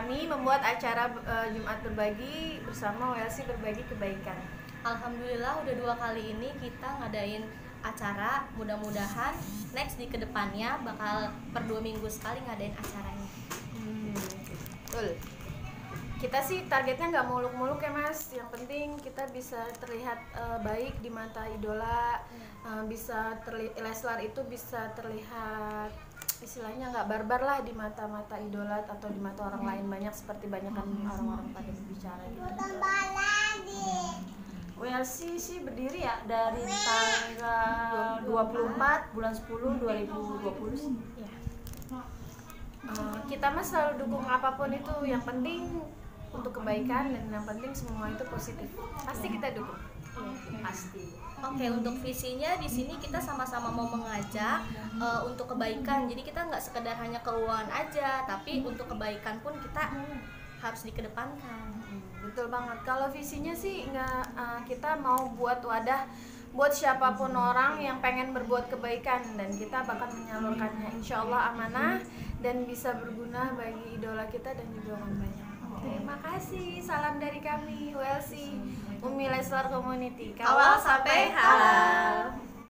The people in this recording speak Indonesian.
kami membuat acara Jumat Berbagi bersama WLC Berbagi Kebaikan. Alhamdulillah udah 2 kali ini kita ngadain acara. Mudah-mudahan next di kedepannya bakal per 2 minggu sekali ngadain acaranya. Betul. Kita sih targetnya nggak muluk-muluk ya Mas. Yang penting kita bisa terlihat baik di mata idola, Leslar itu bisa terlihat istilahnya nggak barbar lah di mata-mata idola atau di mata orang lain, banyak seperti banyakan orang-orang pada berbicara gitu. WLC sih berdiri ya dari tanggal 24 bulan 10 2020 sih. Ya. Kita mah selalu dukung apapun itu, yang penting untuk kebaikan dan yang penting semua itu positif. Pasti kita dukung. Pasti. Oke, untuk visinya di sini kita sama-sama mau mengajak untuk kebaikan. Jadi kita nggak sekedar hanya keuangan aja, tapi untuk kebaikan pun kita harus dikedepankan. Betul banget. Kalau visinya sih kita mau buat wadah buat siapapun orang yang pengen berbuat kebaikan, dan kita bakal menyalurkannya insya Allah amanah dan bisa berguna bagi idola kita dan juga orang banyak. Terima kasih. Salam dari kami WLC Umi Leslar Community. Kawal sampai halal.